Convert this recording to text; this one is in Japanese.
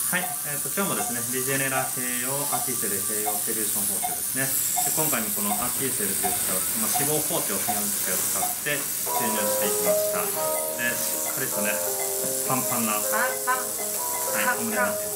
はい、今日もですね、リジェネラ併用アーティセル併用セリューション包丁ですね。で今回もこのアーティセルという機械を、脂肪包丁専用の機械を使って注入していきました。で、しっかりとね、パンパンな、はい、オムレになってい